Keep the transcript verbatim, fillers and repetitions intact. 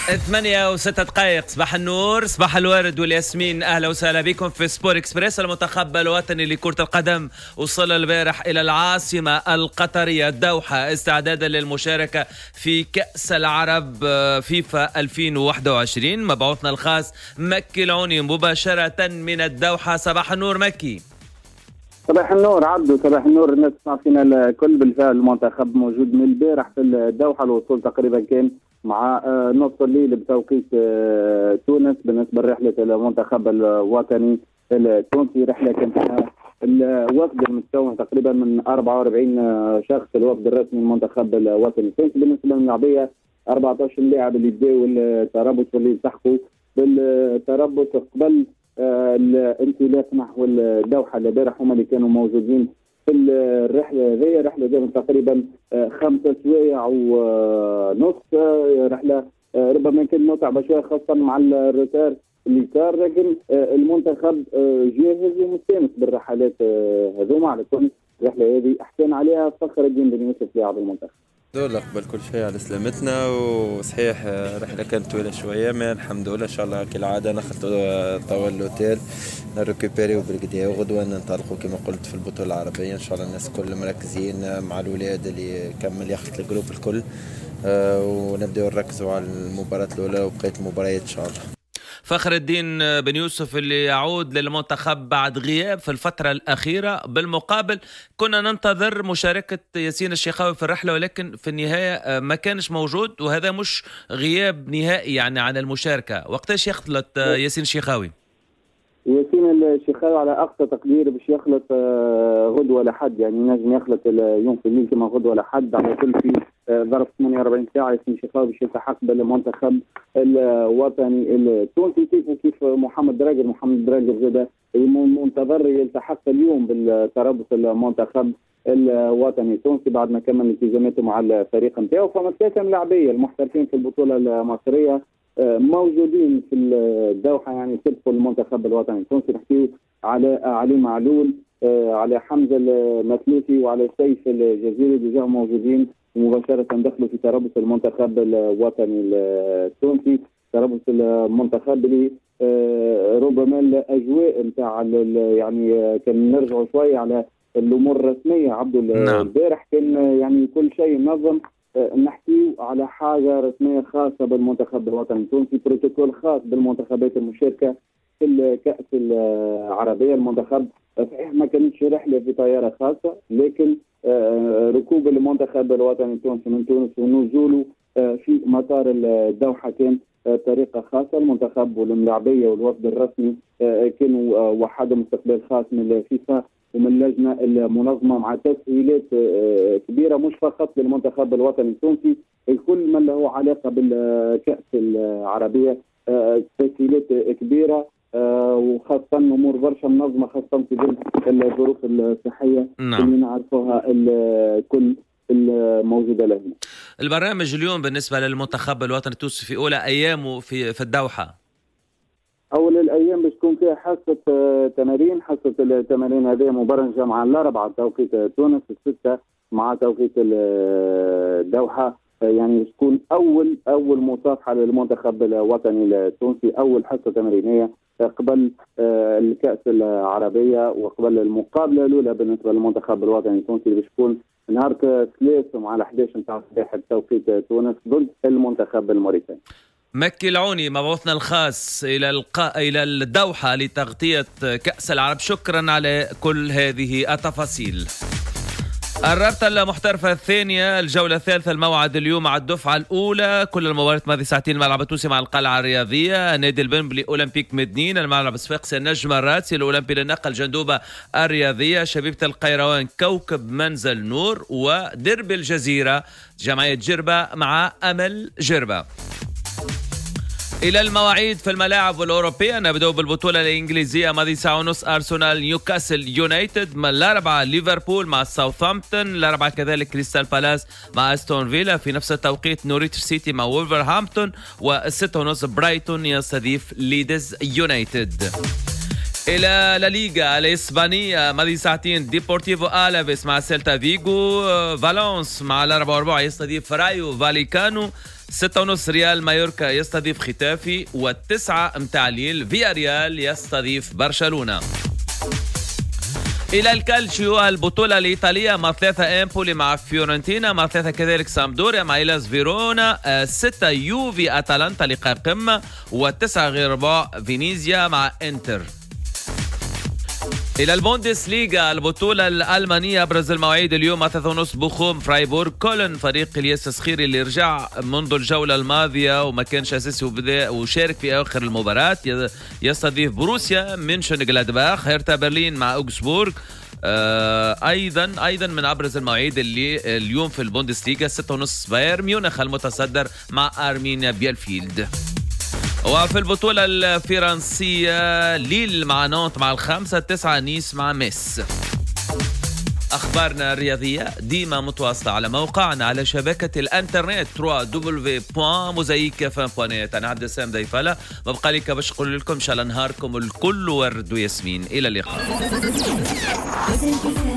ثمانية وستة دقائق. صباح النور، صباح الورد والياسمين. أهلا وسهلا بكم في سبور إكسبريس. المنتخب الوطني لكرة القدم وصل البارح إلى العاصمة القطرية الدوحة استعدادا للمشاركة في كأس العرب فيفا ألفين وواحد وعشرين. مبعوثنا الخاص مكي العوني مباشرة من الدوحة. صباح النور مكي. صباح النور عبدو، صباح النور الناس تسمع فينا الكل. بالفعل المنتخب موجود من البارح في الدوحة. الوصول تقريبا كان مع نص الليل بتوقيت تونس بالنسبة لرحلة المنتخب الوطني التونسي. رحلة كان فيها الوفد المتكون تقريبا من أربعة وأربعين شخص، الوفد الرسمي المنتخب الوطني التونسي. بالنسبة لللاعبية أربعة عشر لاعب اللي بداوا التربص واللي التحقوا بالتربص قبل الانطلاق نحو الدوحة. البارح هم اللي كانوا موجودين في الرحلة هذه. رحلة جابت تقريبا خمسة سوايع ونص. رحلة ربما كان متعبة شوية خاصة مع الرتار اللي صار، لكن المنتخب جاهز ومستانس بالرحلات هذوما. على كل الرحلة هذه احسن عليها فخر الدين بن يوسف لاعب المنتخب. دول قبل كل شيء على سلامتنا، وصحيح رحلة كانت طويلة شوية، ما الحمد لله إن شاء الله كالعادة ناخذ طوال الأوتيل نركبيري وبالقديه، وغدوة ننطلقوا كما قلت في البطولة العربية. إن شاء الله الناس كل مركزين مع الولاد اللي كمل ياخذ الجروب الكل، ونبدأ نركزوا على المباراة الأولى وبقية المباريات إن شاء الله. فخر الدين بن يوسف اللي يعود للمنتخب بعد غياب في الفترة الأخيرة. بالمقابل كنا ننتظر مشاركة ياسين الشيخاوي في الرحلة، ولكن في النهاية ما كانش موجود، وهذا مش غياب نهائي يعني عن المشاركة. وقتاش يخلط ياسين الشيخاوي؟ ياسين الشيخاوي على أقصى تقدير باش يخلط غدوة لحد، يعني نجم يخلط اليوم في الليل كما غدوة لحد. على كل في ظرف ثمانية وأربعين ساعة ياسين الشيخاوي باش يلتحق بالمنتخب الوطني التونسي، كيف وكيف محمد دراجر. محمد دراجر زاد منتظر يلتحق اليوم بالتربص المنتخب الوطني التونسي بعد ما كمل التزاماته مع الفريق نتاعو. فما ثلاثة لاعبية المحترفين في البطولة المصرية موجودين في الدوحة، يعني سبقوا المنتخب الوطني التونسي. نحكيو على علي معلول، على حمزة المثلوثي، وعلى سيف الجزيري اللي جاءوا موجودين ومباشرة دخلوا في تربص المنتخب الوطني التونسي. تربص المنتخب اللي ربما الأجواء نتاع يعني كان نرجعوا شوية على الأمور الرسمية عبدو. البارح كان يعني كل شيء منظم. نحكي على حاجة رسمية خاصة بالمنتخب الوطني التونسي، بروتوكول خاص بالمنتخبات المشاركة في الكأس العربية. المنتخب صحيح ما كانتش رحلة في طيارة خاصة، لكن ركوب المنتخب الوطني التونسي من تونس ونزوله في مطار الدوحة كان طريقة خاصة. المنتخب والملاعبية والوفد الرسمي كانوا وحدهم استقبال خاص من الفيفا ومن اللجنة المنظمة مع تسهيلات كبيرة مش فقط للمنتخب الوطني التونسي، الكل من له علاقة بالكأس العربية. تسهيلات كبيرة وخاصة أمور برشا منظمة، خاصة في ظل الظروف الصحية نعم. اللي نعرفوها الكل الموجودة لهنا. البرنامج اليوم بالنسبة للمنتخب الوطني التونسي في أولى أيامه في في الدوحة، أول الأيام باش تكون فيها حصة تمارين. حصة التمارين هذه مبرمجة مع الأربعة توقيت تونس، الستة مع توقيت الدوحة. يعني تكون أول أول مصافحة للمنتخب الوطني التونسي، أول حصة تمرينية قبل الكأس العربية وقبل المقابلة الأولى بالنسبة للمنتخب الوطني التونسي اللي باش تكون نهار ثلاث مع الأحد عشر نتاع الصباح بتوقيت تونس ضد المنتخب الموريتاني. مكي العوني مبعوثنا الخاص إلى الق... إلى الدوحة لتغطية كأس العرب، شكرا على كل هذه التفاصيل. الرابطة المحترفة الثانية الجولة الثالثة الموعد اليوم مع الدفعة الأولى. كل المباريات ماضي ساعتين الملعب التونسي مع القلعة الرياضية. نادي البنبلي أولمبيك مدنين، الملعب الصفاقسي النجم الراتسي، الأولمبي للنقل جندوبة الرياضية، شبيبة القيروان كوكب منزل نور، ودرب الجزيرة جمعية جربة مع أمل جربة. إلى المواعيد في الملاعب الأوروبية. نبدأ بالبطولة الإنجليزية ماضي ساعة ونص أرسنال نيوكاسل يونايتد، من الأربعة ليفربول مع ساوثهامبتون، الأربعة كذلك كريستال بالاس مع أستون فيلا، في نفس التوقيت نوريتش سيتي مع وولفرهامبتون، والستة ونص برايتون يستضيف ليدز يونايتد. إلى لا ليغا الإسبانية ماضي ساعتين ديبورتيفو ألافيس مع سيلتا فيغو، فالنس مع الأربعة وأربعة يستضيف رايو فاليكانو، ستة ونص ريال مايوركا يستضيف ختافي، والتسعة متاع الليل فيا ريال يستضيف برشلونة. إلى الكالتشيو البطولة الإيطالية مع ثلاثة إمبولي مع فيورنتينا، مع ثلاثة كذلك سامدوريا مع إيلاس فيرونا، ستة يوفي أتلانتا لقاء قمة، والتسعة غير ربع فينيزيا مع إنتر. إلى البوندسليغا البطولة الألمانية أبرز المواعيد اليوم ثلاثة ونص بوخوم فرايبورغ كولن، فريق الياس الصخيري اللي رجع منذ الجولة الماضية وما كانش أساسي وبدا وشارك في آخر المباراة، يستضيف بروسيا منشن جلادباخ. هيرتا برلين مع أوغسبورغ. آه أيضا أيضا من أبرز المواعيد اللي اليوم في البوندسليغا ستة ونص بايرن ميونخ المتصدر مع أرمينيا بيلفيلد. وفي البطولة الفرنسية ليل مع نانت مع الخامسة، تسعة نيس مع ميس. أخبارنا الرياضية ديما متواصلة على موقعنا على شبكة الانترنت دبليو دبليو دبليو دوت موزايك اف ام دوت نت. أنا عبد السلام ضيفالة، ما بقى لي باش نقول لكم إن شاء الله نهاركم الكل ورد وياسمين. إلى اللقاء.